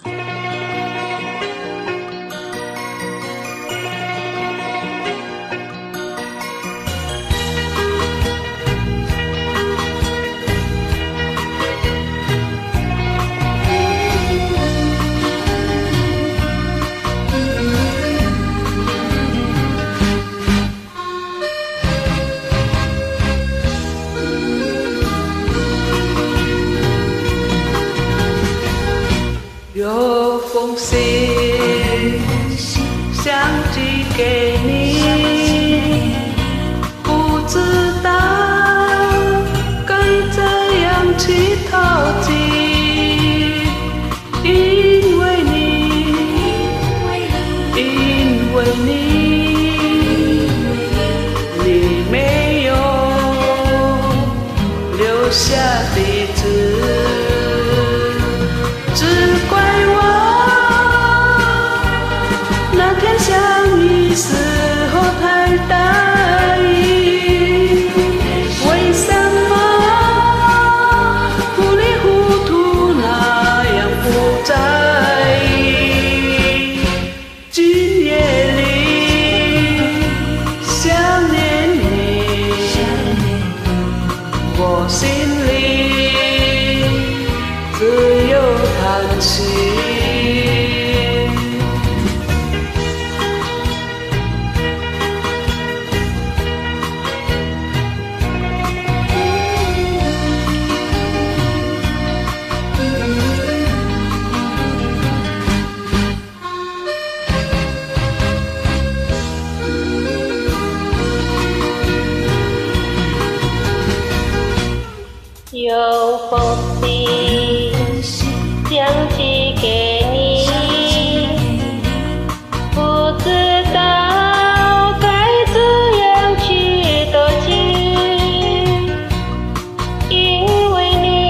有封信想寄给你，不知道该怎样去投寄，因为你没有留下地址。只怪我那天相遇时候太大意，为什么糊里糊涂那样不在意？今夜里想念你，我心里只有叹息。 有封信想寄给你，不知道该怎样去投寄，因为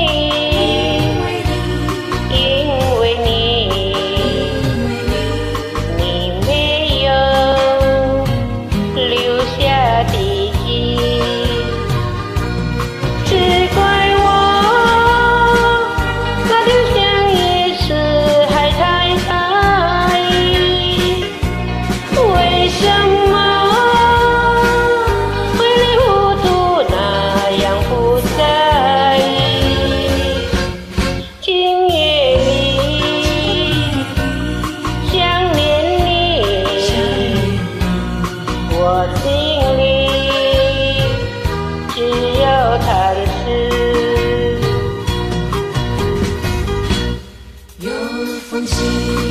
你没有留下地址。只怪我心里只有叹息。 有封信